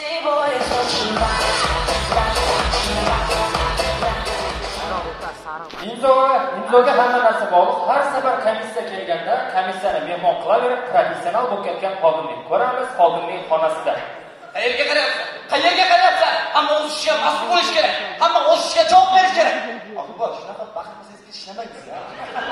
Imzoga hamma narsa bog'liq. Har safar komissiya kelganda komissiyani mehmon qilaverib, professional bo'lib ketgan xodimni ko'ramiz, xodimning xonasida. Qayerga qarayapsan? Qayerga qarayapsan? Hamma o'z ishiga mas'ul bo'lish kerak. Hamma o'z ishiga javob berish kerak. Oxir shunaqa baxtmasiz ishlamaymiz ya.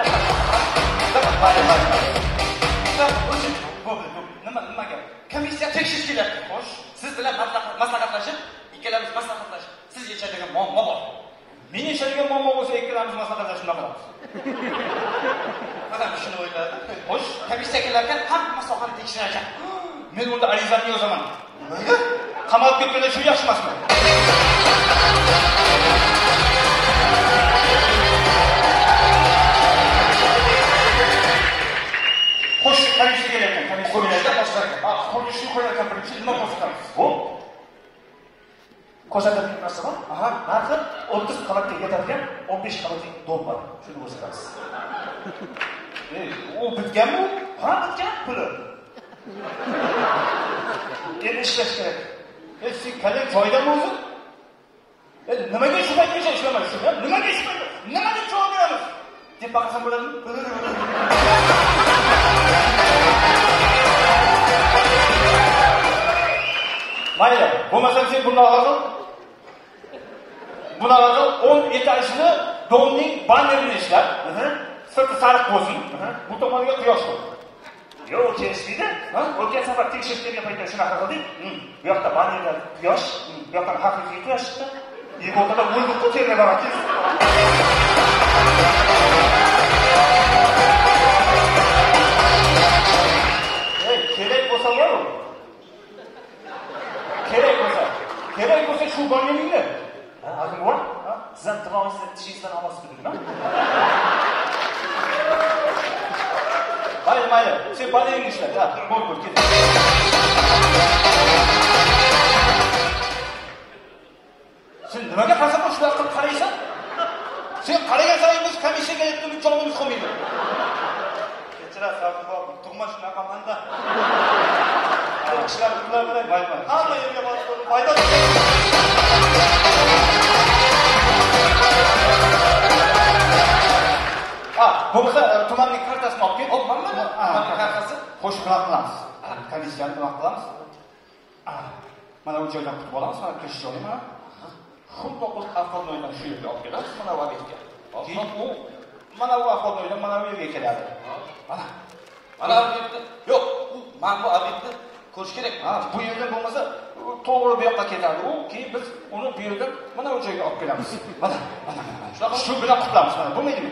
Nima gap? Komissiya tekshirish kerak. Xo'sh, siz bilan maslahatlashib, ikkalamiz maslahatlashib, siz yechadigan muammo bor. Men yechadigan muammo bo'lsa, ikkalamiz maslahatlashib qilamiz. Mana shuni o'yladim. Xo'sh, komissiya kelarkan hamma sohani tekshirajak. Men unda arizamni yozaman. Nimaga? Qamalib ketganda shu yaxshi emasmi? Xo'sh, komissiya kelarkan, komissiya qo'yiladigan boshlarga. Qo'yishni qo'yarkan birinchi nima ko'rsatamiz? Xo'p. Ko'rsatadigan narsa bor. Narxi 30 qavatga yetadigan 15 qavatli dom bor. Shuni ko'rsatamiz. U bitganmi? Ha, bitgan puli. Endi ishlash kerak. Sen qalay joydami o'zi? Nimaga shu paytgacha ishlamaysiz? Nimaga ishlamaysiz? Nimaga javob beramiz? Deb baqasam bo'ladimi? Mayli, bo'lmasa sen bunaqa qil. Bunaqa qil, 10 etajli domning bannerini ishlab, sirti sariq bo'lsin. Bu tomoniga quyosh qo'y. Yo'q, kelishdi. O'tgan safar tekshirish kelgan paytda shunaqa qildik. Bu yoqda bannerda quyosh, bu yoqda haqiqiy quyosh chiqdi. Yego'tada o'ldi ko'tarib borakiz. Kerak bo'lsa bor. Kerak bo'lsa shu banneringni. Hozir bor. Siz ham tirnoqingizni tishingizdan olasiz dedingmi? Mayli, sen banneringni ishlat. Bo'l, ket. Sen nimaga qarasa shular qilib qaraysan? Sen qaragan sayin biz komissiyaga yetib jonimiz qolmaydi. Kechirasiz, tug'ma shunaqa manda. Ishlar ular bilan mayli. Hamma yerga borib foyda. Bo'lmasa tumanning kartasini olib kel. Mana tumanning kartasi qo'shib qilamiz. Komissiyani nima qilamiz? Mana bu joydan kutib olamiz, mana kirish joyi mana. Xuddi avtomobildan shu yerga olib kelamiz, mana bu obyektga. Keyin u mana bu avtomobildan mana bu yerga keladi. Mana obyektni. Yo'q, mana bu obyektni ko'rish kerak. Bu yerdan bo'lmasa to'g'ri bu yoqqa ketadi. U keyin biz uni bu yerdan mana bu joyga olib kelamiz. Mana. Shu bilan qutlamiz mana. Bo'lmaydimi?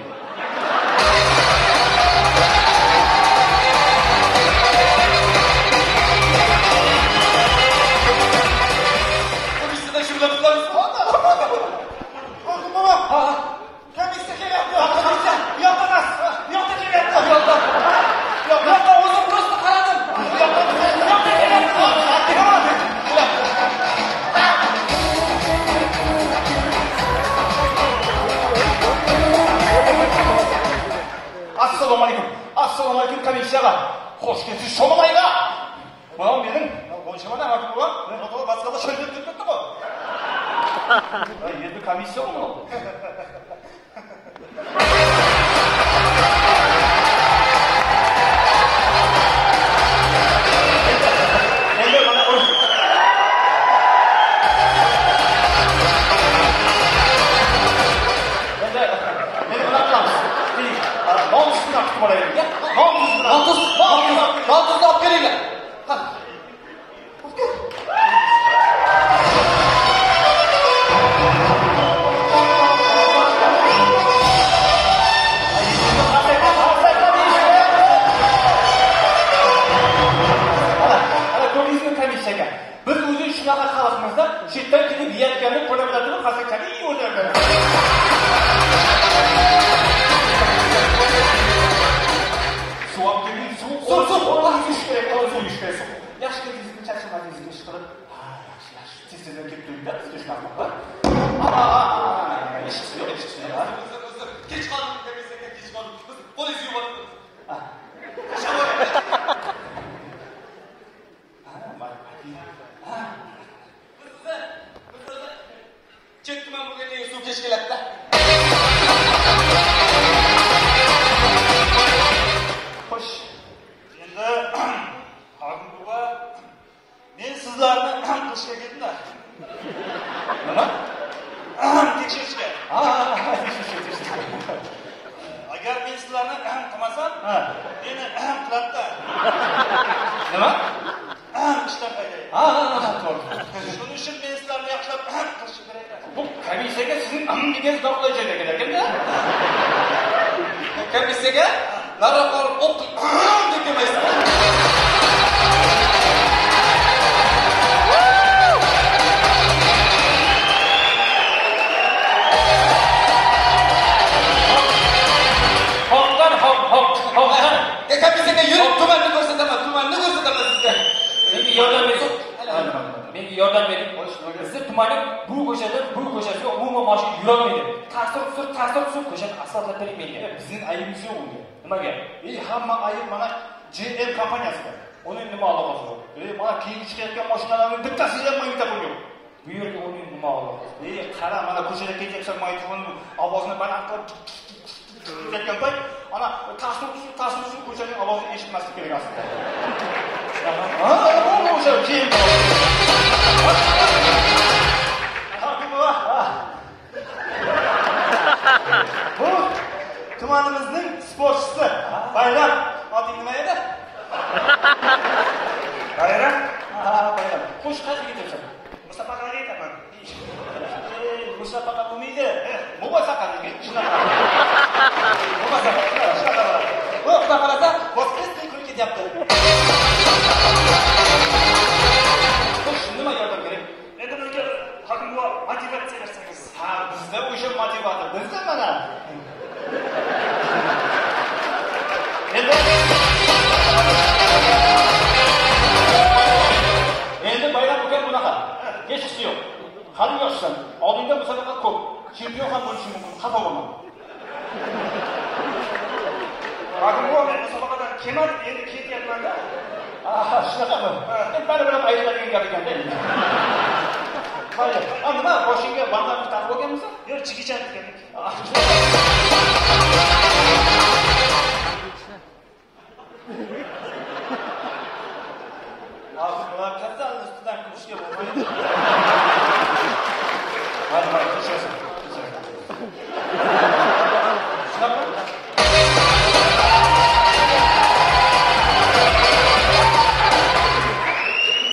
Assalomu alaykum komissiyaga. Xo'sh kelibsiz Shomolayga. Mana mening bo'shimada vaqtim bor. Men o'to'g'ri boshqada sho'ylab ketdim-ku. Endi komissiya uni. Endi mana o'zi. Endi nima qilamiz? Nomusni olib qo'yaylik. Nomusni olib kelinglar. Biz o'zi shunaqa xalqimizda chetdan kelib yeyotganini ko'ra biladimi? Qasakani o'zlaridan. Yaxshi kelibsiz, charchamadingizmi ish qilib? Yaxshi. Tez-tezdan kelib turinglar, sizga shunaqa qilib. Eshitsin. Kech qoldim, komissiyaga kech qoldim. Biz polis yubordik. Ketman bo'lganda suv kesh keladi-da. Xo'sh. Endi Hokim buva, men sizlarni qilishga ketdim-da. Nima? Tekshirishga. Tekshirishga. Agar men sizlarni qilmasam, meni qiladi-da. Nima? İşten paydayım. To'g'ri. Shuning uchun men sizlarni yaxshilab qilishim kerak. Bu komissiyaga sizning amnigingiz doqlayacak ekan-da. Komissiyaga nariroq olib o'q deb kelmaysiz. Komissiyaga yurib tumanni ko'rsataman sizga. Menga yordam bering. Bizni tumanning bu ko'chadan bu ko'chasiga umuman mashina yurolmaydi. Ta'sir ko'chani asfaltlab bering menga. Bizning aybimiz yo'q unga. Nimaga? Hamma ayb mana GM kompaniyasida. Uning nima aloqasi bor? Mana keyin chiqayotgan mashinalarning bittasiga ham magnitofon yo'q. Bu yerga uning nima aloqasi? Qara, mana ko'chada ketyapsan, magnitofon ovozini baland qilib ketgan payt, ana ta'sir ko'chaning ovozini eshitmaslik kerak aslida. O'sha keyin bu tumanimizning sportchisi Bayram. Oting nima edi? Bayram? Bayram. Xo'sh, qayerga ketyapsan? Musabaqaga ketaman. Musabaqa bo'lmaydi. Mubosaqa degan. Shunaqa. Mubosaqa. Bu xudo xolasa, voskresniy kun ketyapti. Xo'sh, nima yordam kerak? Endi bizga Hokim buva motivatsiya bersangiz. Bizda o'sha motivator. Bizda mana. Endi bayram bo'lgan bunaqa. Hech ish yo'q. Hali yoshsan. Oldinda musobaqa ko'p. Chempion ham bo'lish mumkin. Xafa bo'lma. Hokim buva, men musobaqadan kemat endi ketyapman-da. Shunaqami? Baribir ham aytadigan gap ekan-da. Mayli. Nima, boshingga bandani taqib olganmisan? Yo'q, chigichan degan. Bular kasalni ustidan kulishga bo'lmaydi.